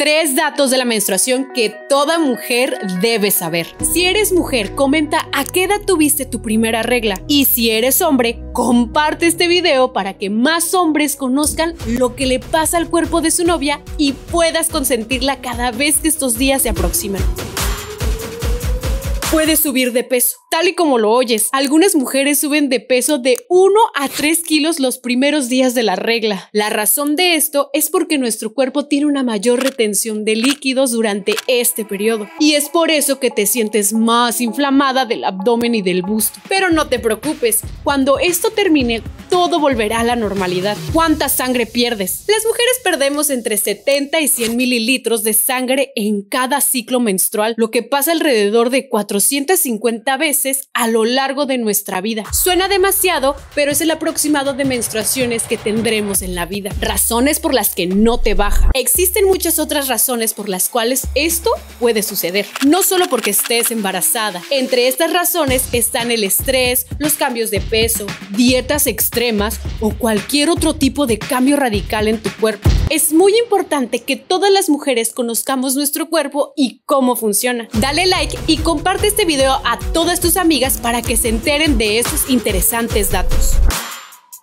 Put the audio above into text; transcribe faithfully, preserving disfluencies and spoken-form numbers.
Tres datos de la menstruación que toda mujer debe saber. Si eres mujer, comenta a qué edad tuviste tu primera regla. Y si eres hombre, comparte este video para que más hombres conozcan lo que le pasa al cuerpo de su novia y puedas consentirla cada vez que estos días se aproximan. Puedes subir de peso, tal y como lo oyes. Algunas mujeres suben de peso de uno a tres kilos los primeros días de la regla. La razón de esto es porque nuestro cuerpo tiene una mayor retención de líquidos durante este periodo. Y es por eso que te sientes más inflamada del abdomen y del busto. Pero no te preocupes, cuando esto termine, todo volverá a la normalidad. ¿Cuánta sangre pierdes? Las mujeres perdemos entre setenta y cien mililitros de sangre en cada ciclo menstrual, lo que pasa alrededor de cuatrocientas cincuenta veces a lo largo de nuestra vida. Suena demasiado, pero es el aproximado de menstruaciones que tendremos en la vida. Razones por las que no te baja. Existen muchas otras razones por las cuales esto puede suceder. No solo porque estés embarazada. Entre estas razones están el estrés, los cambios de peso, dietas extremas o cualquier otro tipo de cambio radical en tu cuerpo. Es muy importante que todas las mujeres conozcamos nuestro cuerpo y cómo funciona. Dale like y comparte este video a todas tus amigas para que se enteren de esos interesantes datos.